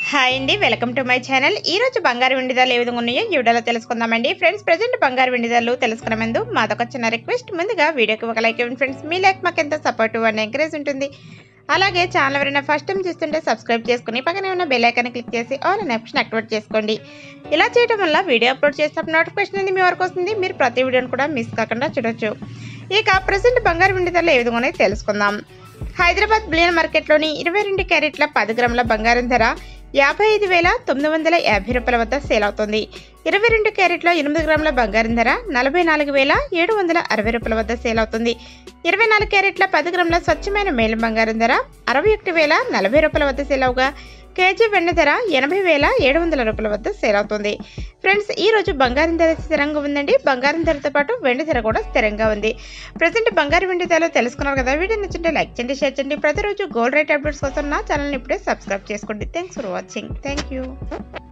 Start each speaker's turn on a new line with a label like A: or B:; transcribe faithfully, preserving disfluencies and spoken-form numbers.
A: Hi అండి, welcome to my channel. ఈ రోజు బంగారు వెండి ధరలు ఏ విధంగా ఉన్నాయో ఈ వీడియోలో తెలుసుకుందామండి. ఫ్రెండ్స్, ప్రెజెంట్ బంగారు వెండి ధరలు తెలుసుకునే ముందు మాదొక చిన్న రిక్వెస్ట్. ముందుగా వీడియోకి ఒక లైక్ ఇవ్వండి ఫ్రెండ్స్. మీ లైక్ మాకు ఎంతో సపోర్టివ్ అండ్ ఎంకరేజ్ ఉంటుంది. అలాగే ఛానల్ ఎవరైనా ఫస్ట్ టైం చూస్తుంటే సబ్స్క్రైబ్ చేసుకుని పక్కనే ఉన్న బెల్ ఐకాన్ క్లిక్ చేసి ఆల్ అనే ఆప్షన్ యాక్టివేట్ చేసుకోండి. ఇలా చేయడం వల్ల వీడియో అప్లోడ్ చేసినప్పుడు నోటిఫికేషన్ అనేది మీ వరకు వస్తుంది. మీరు ప్రతి వీడియోని కూడా మిస్ కాకుండా చూడొచ్చు. ఇక ప్రెజెంట్ బంగారు వెండి ధరలు ఏ విధంగా ఉన్నాయో తెలుసుకుందాం. హైదరాబాద్ బులియన్ మార్కెట్లోని ఇరవై రెండు క్యారెట్ల పది గ్రాముల బంగారం ధర యాభై ఐదు వేల తొమ్మిది వందల యాభై రూపాయల వద్ద సేల్ అవుతుంది. ఇరవై రెండు క్యారెట్ల ఎనిమిది గ్రాముల బంగారం ధర నలభై నాలుగు వేల ఏడు వందల అరవై రూపాయల వద్ద సేల్ అవుతుంది. ఇరవై నాలుగు క్యారెట్ల పది గ్రాముల స్వచ్ఛమైన మేలం బంగారం ధర అరవై ఒకటి వేల నలభై రూపాయల వద్ద సేల్ అవగా కేజీ వెండి ధర ఎనభై వేల ఏడు వందల రూపాయల వద్ద సేల్ అవుతుంది. ఫ్రెండ్స్, ఈ రోజు బంగారం ధర స్థిరంగా ఉందండి. బంగారం ధరతో పాటు వెండి ధర కూడా స్థిరంగా ఉంది. ప్రజెంట్ బంగారు వెండి ధరలు తెలుసుకున్నారు కదా. వీడియో నచ్చింటే లైక్ చేయండి, షేర్ చేయండి. ప్రతిరోజు గోల్డ్ రేట్ అప్డేట్స్ కోసం నా ఛానల్ని ఇప్పుడే సబ్స్క్రైబ్ చేసుకోండి. Thanks for watching. Thank you.